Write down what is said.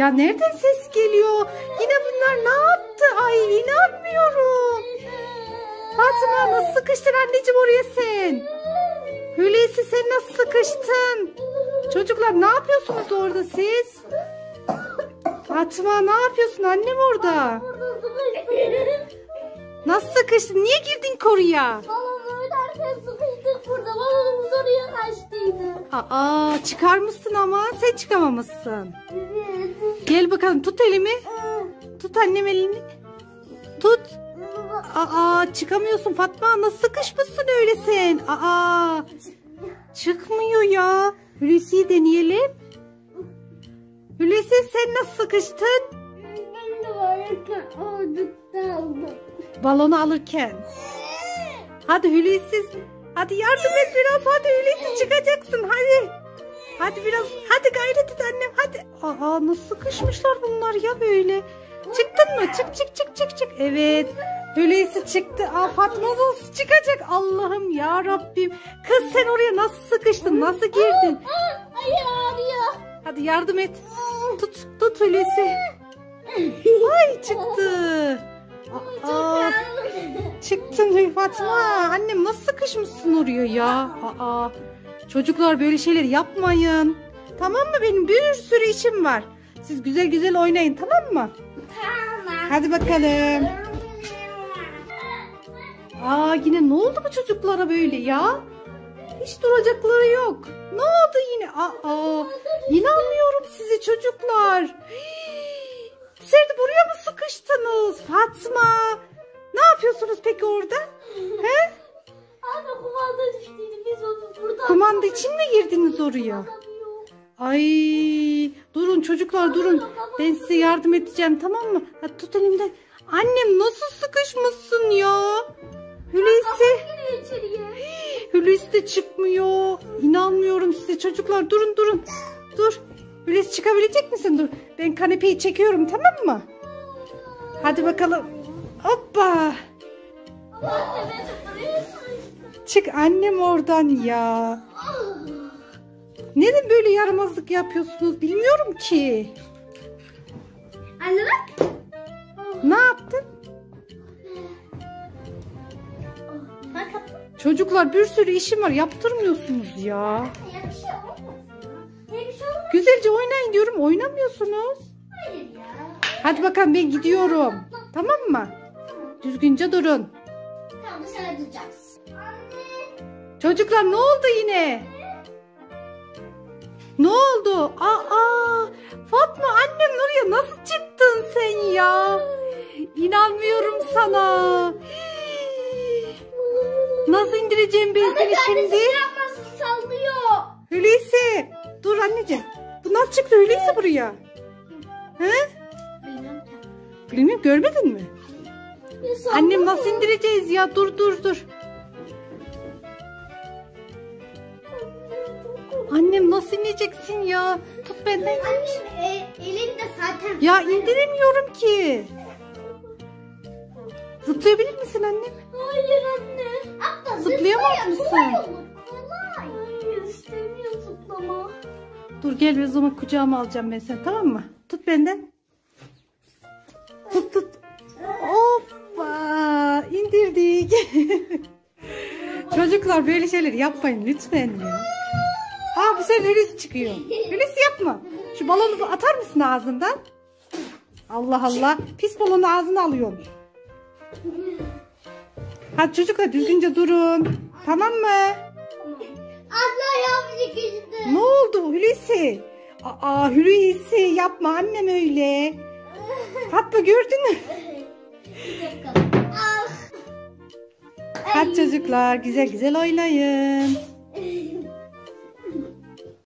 Ya nereden ses geliyor? Yine bunlar ne yaptı? Ay inanmıyorum. Fatma nasıl sıkıştın anneciğim oraya sen? Hulusi sen nasıl sıkıştın? Çocuklar ne yapıyorsunuz orada siz? Fatma ne yapıyorsun annem orada? Nasıl sıkıştın? Niye girdin koruya? Balonu öderken sıkıştık burada. Balonumuz oraya kaçtıydı. Aa çıkarmışsın ama sen çıkamamışsın. Gel bakalım tut elimi. Tut annem elini. Tut. Aa çıkamıyorsun Fatma. Nasıl sıkışmışsın öyle sen? Aa çıkmıyor ya. Hulusi'yi deneyelim. Hulusi sen nasıl sıkıştın? Balonu alırken. Hadi Hulusi. Hadi yardım et biraz. Hadi Hulusi çıkacaksın. Hadi. Hadi biraz. Hadi gayret et annem. Hadi. Aa nasıl sıkışmışlar bunlar ya böyle. Çıktın mı? Çık. Evet. Hulusi çıktı. Aa Fatma nasıl çıkacak? Allah'ım ya Rabbim. Kız sen oraya nasıl sıkıştın? Nasıl girdin? Ayağım ağrıyor. Hadi yardım et. Tut Hulusi. Ay çıktı. Aa, çıktın Fatma. Annem nasıl sıkışmışsın oraya ya? Aa, çocuklar böyle şeyler yapmayın. Tamam mı? Benim bir sürü işim var. Siz güzel güzel oynayın tamam mı? Tamam. Hadi bakalım. Aa yine ne oldu bu çocuklara böyle ya? Hiç duracakları yok. Ne oldu yine? Aa inanmıyorum size çocuklar. Siz de buraya mı sıkıştınız Fatma? Ne yapıyorsunuz peki orada? He? Anne kumanda düştüydü. Biz onu buradan... Kumanda için mi girdiniz oraya? Ay durun çocuklar durun. Ben size yardım edeceğim tamam mı? Hadi tut elimden. Annem nasıl sıkışmışsın ya? Hulusi. Hulusi de çıkmıyor. İnanmıyorum size çocuklar. Durun. Dur. Hulusi çıkabilecek misin? Dur. Ben kanepeyi çekiyorum tamam mı? Hadi bakalım. Hoppa. Çık annem oradan ya. Neden böyle yaramazlık yapıyorsunuz bilmiyorum ki. Anne bak. Ne yaptın? Çocuklar bir sürü işim var yaptırmıyorsunuz ya. Güzelce oynayın diyorum oynamıyorsunuz. Hayır ya. Hadi bakalım ben gidiyorum. Tamam mı? Düzgünce durun. Tamam dışarı duracağız. Anne. Çocuklar ne oldu yine? Ne oldu? Fatma annem oraya nasıl çıktın sen ya? İnanmıyorum sana. Nasıl indireceğim ben seni şimdi? Yapmasın sallıyor. Hulusi dur anneciğim. Bu nasıl çıktı Hulusi buraya? He? Bilmiyorum görmedin mi? Annem nasıl indireceğiz ya? Dur. Annem nasıl ineceksin ya? Tut benden. Annem elinde zaten. Ya indiremiyorum ki. Zıplayabilir misin annem? Hayır anne. Abla Zıplayamaz mısın? Kolay. Hayır istemiyor zıplama. Dur gel o zaman kucağıma alacağım ben seni tamam mı? Tut benden. Tut. Hoppa indirdik. Çocuklar böyle şeyler yapmayın lütfen ya. Bu sefer Hulusi çıkıyor. Hulusi yapma. Şu balonu atar mısın ağzından? Allah Allah. Pis balonu ağzına alıyorum. Hadi çocuklar düzgünce durun. Tamam mı? Abla yapacak işte. Ne oldu Hulusi? Hulusi yapma annem öyle. Fatma gördün mü? Hadi çocuklar güzel güzel oynayın.